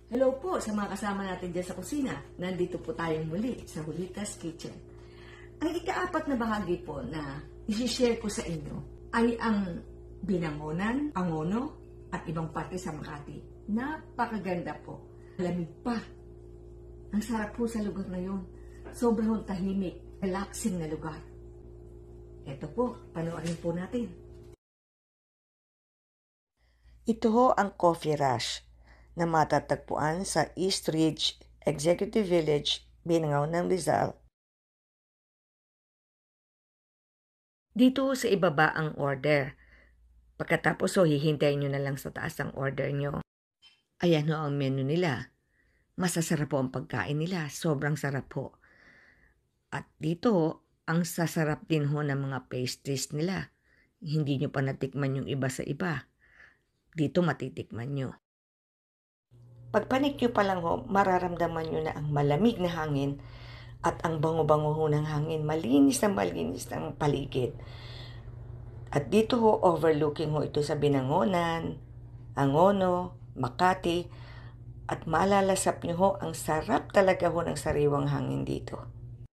Hello po sa mga kasama natin dyan sa kusina. Nandito po tayong muli sa Julita's Kitchen. Ang ikaapat na bahagi po na isi-share ko sa inyo ay ang Binangonan, Angono at ibang parte sa Makati. Napakaganda po. Lamig pa. Ang sarap po sa lugar na yun. Sobrang tahimik, relaxing na lugar. Ito po, panoorin po natin. Ito ho ang Coffee Rush na matatagpuan sa East Ridge Executive Village, Binangonan, Rizal. Dito sa ibaba ang order. Pagkatapos hihintayin nyo na lang sa taas ang order nyo. Ayan ho ang menu nila. Masasarap po ang pagkain nila. Sobrang sarap po. At dito, ang sasarap din ho ng mga pastries nila. Hindi nyo pa natikman yung iba sa iba. Dito matitikman nyo. Pagpanik nyo pa lang ho, mararamdaman nyo na ang malamig na hangin at ang bango-bango ho ng hangin. Malinis ng paligid. At dito ho, overlooking ho ito sa Binangonan, Angono, Makati. At malalasap nyo ho, ang sarap talaga ho ng sariwang hangin dito.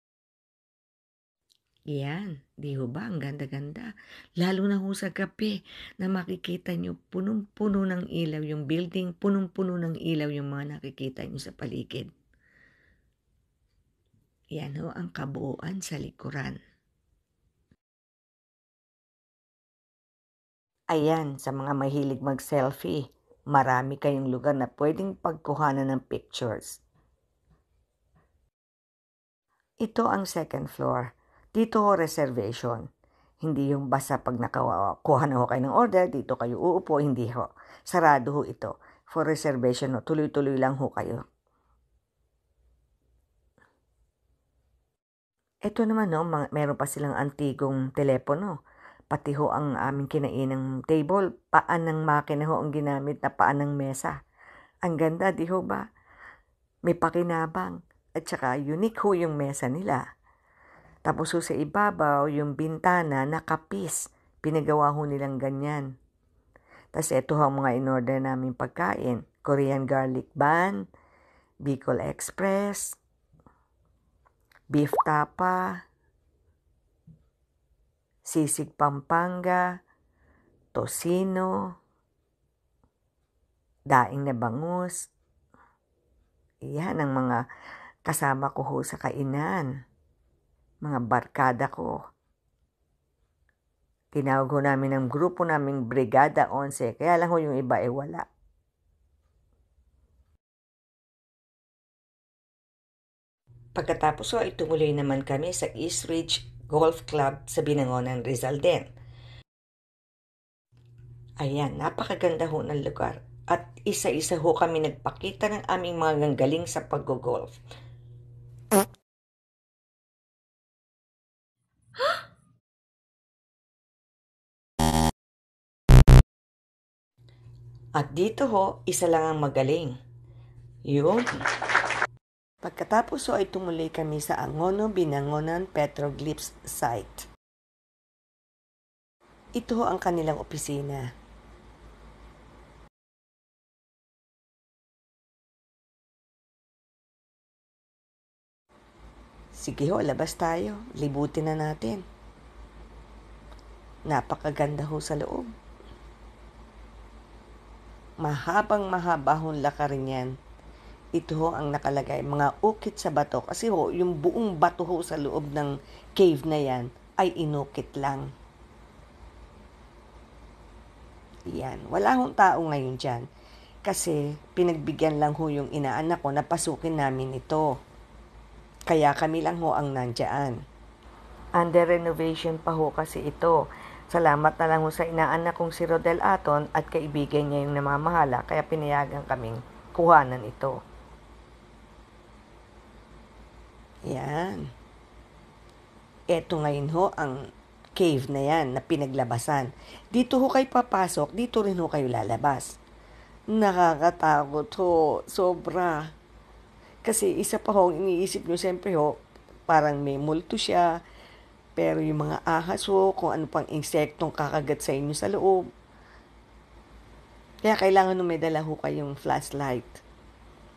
Yan, di ho ba? Ang ganda-ganda. Lalo na ho sa gabi na makikita nyo punong-puno ng ilaw yung building, punong-puno ng ilaw yung mga nakikita nyo sa paligid. Yan ho ang kabuuan sa likuran. Ayan, sa mga mahilig mag-selfie, marami kayong lugar na pwedeng pagkuhanan ng pictures. Ito ang second floor. Dito ho reservation. Hindi yung basta pag nakakuha na ho kayo ng order, dito kayo uupo, hindi ho. Sarado ho ito. For reservation ho, tuloy-tuloy lang ho kayo. Ito naman ho, meron pa silang antigong telepono. Pati ho ang aming kinainang table, paan ng makina ho ang ginamit na paan ng mesa. Ang ganda, di ho ba? May pakinabang. At saka unique ho yung mesa nila. Tapos ho sa ibabaw, yung bintana nakapis. Pinagawa ho nilang ganyan. Tapos ito ho ang mga in-order namin pagkain. Korean garlic bun, Bicol Express, beef tapa, sisig Pampanga, tosino, daing na bangus. Iyan ang mga kasama ko ho sa kainan. Mga barkada ko. Tinawag ho namin ng grupo naming Brigada 11. Kaya lang ho yung iba wala. Pagkatapos ho ay tumuloy naman kami sa East Ridge Golf Club sa Binangonan, Rizal din. Ayan, napakaganda ho ng lugar. At isa-isa ho kami nagpakita ng aming mga ganggaling sa pag-golf. At dito ho, isa lang ang magaling. Yun. Pagkatapos ho ay tumuloy kami sa Angono Binangonan Petroglyphs site. Ito ho ang kanilang opisina. Sige ho, labas tayo. Libutin na natin. Napakaganda ho sa loob. Mahaba hong lakarin yan. Ito ho ang nakalagay, mga ukit sa bato. Kasi ho, yung buong bato ho sa loob ng cave na yan ay inukit lang. Yan. Wala hong tao ngayon dyan. Kasi pinagbigyan lang ho yung inaanak ko na pasukin namin ito. Kaya kami lang ho ang nandyan. Under renovation pa ho kasi ito. Salamat na lang ho sa inaanak kong si Rodel Aton at kaibigan niya yung namamahala kaya pinayagan kaming kuhanan ito. Yan. Eto ngayon ho ang cave na yan na pinaglabasan. Dito ho kayo papasok, dito rin ho kayo lalabas. Nakakatakot ho, sobra. Kasi isa pa ho, iniisip nyo siyempre ho, parang may multo siya. Pero yung mga ahas ho, kung ano pang insektong kakagat sa inyo sa loob. Kaya kailangan may dala ho kayong flashlight.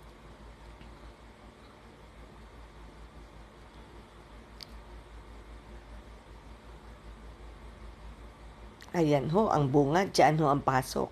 Ayan ho, ang bunga, dyan ho ang pasok.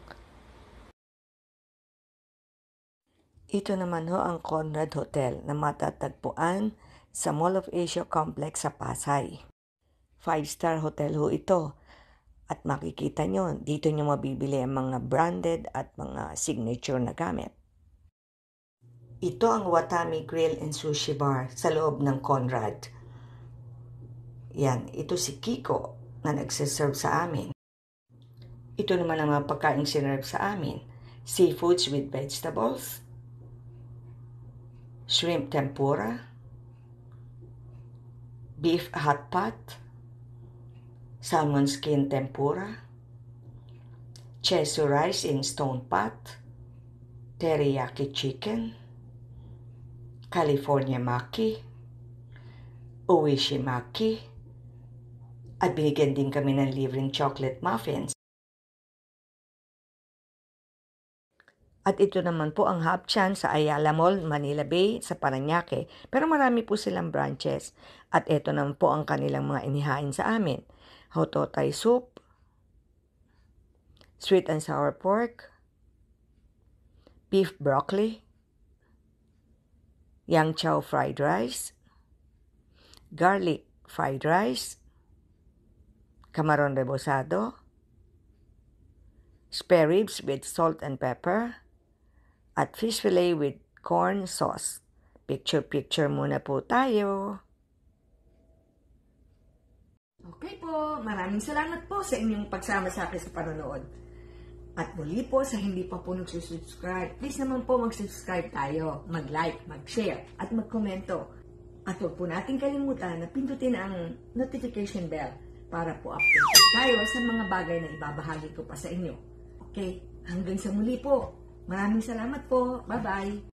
Ito naman ho ang Conrad Hotel na matatagpuan sa Mall of Asia Complex sa Pasay. 5-star hotel ho ito. At makikita nyo, dito nyo mabibili ang mga branded at mga signature na gamit. Ito ang Watami Grill and Sushi Bar sa loob ng Conrad. Yan, ito si Kiko na nagsiserve sa amin. Ito naman ang mga pagkain sinerve sa amin. Seafoods with vegetables, shrimp tempura, beef hot pot, salmon skin tempura, chesu rice in stone pot, teriyaki chicken, California maki, oishi maki, at binigyan din kami ng libreng chocolate muffins. At ito naman po ang Hapchan sa Ayala Mall, Manila Bay, sa Parañaque. Pero marami po silang branches. At ito naman po ang kanilang mga inihain sa amin. Hototay soup, sweet and sour pork, beef broccoli, yang chow fried rice, garlic fried rice, camaron rebozado, spare ribs with salt and pepper, at fish fillet with corn sauce. Picture-picture muna po tayo. Okay po, maraming salamat po sa inyong pagsama sa akin sa panonood. At muli po sa hindi pa po nagsusubscribe, please naman po mag-subscribe tayo, mag-like, mag-share, at mag-komento. At huwag po natin kalimutan na pindutin ang notification bell para po updated tayo sa mga bagay na ibabahagi ko pa sa inyo. Okay, hanggang sa muli po. Maraming salamat po. Bye-bye.